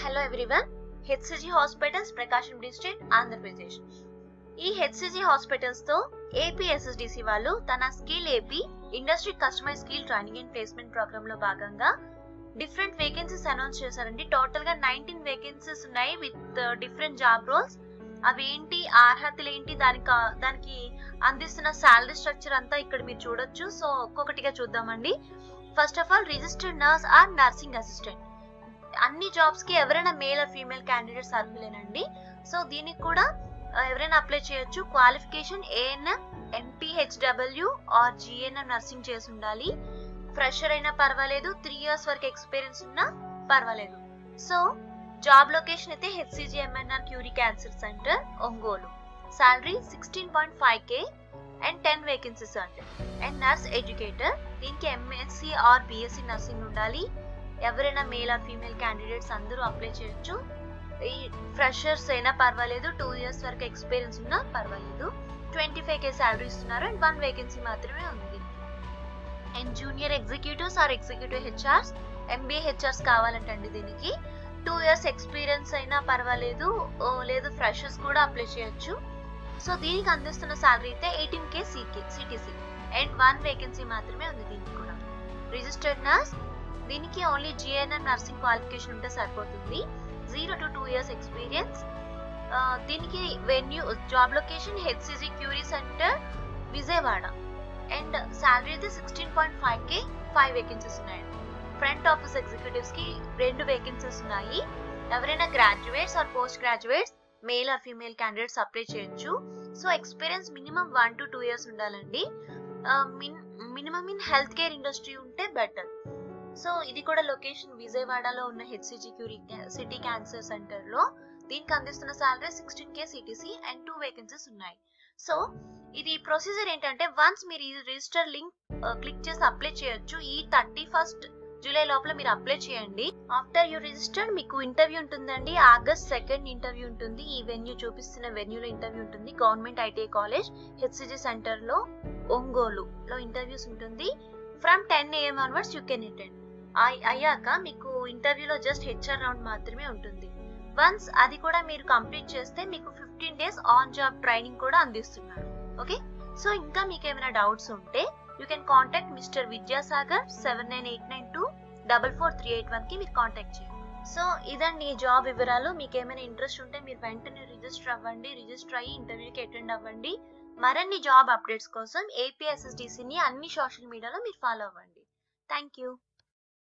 Hello everyone. HCG hospitals Prakasam district Andhra Pradesh. ఈ HCG hospitals తో APSSDC వాళ్ళు తన skill AP industry customise skill training and placement programme లో భాగంగా డిఫరెంట్ వేకెన్సీస్ అనౌన్స్ చేశారండి. టోటల్ గా 19 వేకెన్సీస్ ఉన్నాయి విత్ డిఫరెంట్ జాబ్ రోల్స్. అవి ఏంటి, అర్హతలు ఏంటి, దానికి అందిస్తున్న శాలరీ స్ట్రక్చర్ అంతా ఇక్కడ మీరు చూడొచ్చు. సో ఒక్కొక్కటిగా చూద్దామండి. First of all, registered nurse or nursing assistant. అన్ని జాబ్స్ కి ఎవరైనా మేల్ ఆర్ ఫీమేల్ క్యాండిడేట్స్ అర్హులేనండి. సో దీనికి కూడా ఎవరైనా అప్లై చేయొచ్చు. Qualification ANM, MPHW or GNM nursing చేసి ఉండాలి. ఫ్రెషర్ అయినా పర్వాలేదు, 3 years వరకు ఎక్స్పీరియన్స్ ఉన్నా పర్వాలేదు. సో జాబ్ లొకేషన్ అయితే HCG MNR Curie cancer centre, Ongole. Salary 16.5K and 10 vacancies అంటే. అండ్ నర్స్ ఎడ్యుకేటర్, దీనికి ఎంఎస్సి ఆర్ బిఎస్సి నర్సింగ్ ఉండాలి. ఎవరైనా మేల్ ఆర్ ఫీమేల్ క్యాండిడేట్స్ అందరూ అప్లై చేయొచ్చు. ఈ ఫ్రెషర్స్ అయినా పర్వాలేదు, 2 years వరకు ఎక్స్పీరియన్స్ ఉన్నా పర్వాలేదు. 25K సాలరీ ఇస్తున్నారు అండ్ 1 వేకెన్సీ మాత్రమే ఉంది. And junior executives or executive HRs, MBA HRs కావాలంటండి. దీనికి 2 years ఎక్స్పీరియన్స్ అయినా పర్వాలేదు, లేదు ఫ్రెషర్స్ కూడా అప్లై చేయొచ్చు. సో దీనికి అందిస్తున్న సాలరీ అయితే 18K సిటీసీ అండ్ 1 వేకెన్సీ మాత్రమే ఉంది దీనికి కూడా. రిజిస్టర్డ్ నర్స్, దీనికి ఓన్లీ జిఎన్ఎం నర్సింగ్ క్వాలిఫికేషన్ ఉంటే సరిపోతుంది. 0 to 2 years ఎక్స్పీరియన్స్. దీనికి venue, job location HCG Curie centre, Vijayawada. And salary అయితే 16.5K, 5 వేకెన్సీస్ ఉన్నాయండి. ఫ్రంట్ ఆఫీస్ ఎగ్జిక్యూటివ్స్ కి 2 వేకెన్సీస్ ఉన్నాయి. ఎవరైనా graduates or post graduates, male or female candidates apply చేయొచ్చు. So experience minimum 1 to 2 years ఉండాలండి. Minimum in health care industry ఉంటే better. So ఇది కూడా లొకేషన్ విజయవాడలో ఉన్న HCG Curie city cancer centre లో. దీనికి అందిస్తున్న salary 16K CTC and 2 vacancies ఉన్నాయి. సో ఇది ప్రొసీజర్ ఏంటంటే, వన్స్ మీరు ఈ రిజిస్టర్ లింక్ క్లిక్ చేసి అప్లై చేయొచ్చు. ఈ 31st జూలై లోపల మీరు అప్లై చేయండి. ఆఫ్టర్ యూ రిజిస్టర్డ్ మీకు ఇంటర్వ్యూ ఉంటుందండి. August 2nd ఇంటర్వ్యూ ఉంటుంది. ఈ వెన్యూ చూపిస్తున్న వెన్యూలో ఇంటర్వ్యూ ఉంటుంది. Government ITI college HCG centre లో, ఒంగోలు లో ఇంటర్వ్యూస్ ఉంటుంది. From 10 AM onwards you can attend. అయ్యాక మీకు ఇంటర్వ్యూలో జస్ట్ హెచ్ఆర్ రౌండ్ మాత్రమే ఉంటుంది. వన్స్ అది కూడా మీరు కంప్లీట్ చేస్తే మీకు 15 days ఆన్ జాబ్ ట్రైనింగ్ కూడా అందిస్తున్నారు. ఓకే, సో ఇంకా మీకు ఏమైనా డౌట్స్ ఉంటే you can contact mister Vidyasagar 7989244381 కి మీరు కాంటాక్ట్ చేయండి. సో ఇదండి ఈ జాబ్ వివరాలు. మీకు ఏమైనా ఇంట్రెస్ట్ ఉంటే మీరు వెంటనే రిజిస్టర్ అవ్వండి. రిజిస్టర్ అయ్యి ఇంటర్వ్యూకి అటెండ్ అవ్వండి. మరిన్ని జాబ్ అప్డేట్స్ కోసం ఏపీఎస్ఎస్డిసిని అన్ని సోషల్ మీడియాలో మీరు ఫాలో అవ్వండి. Thank you.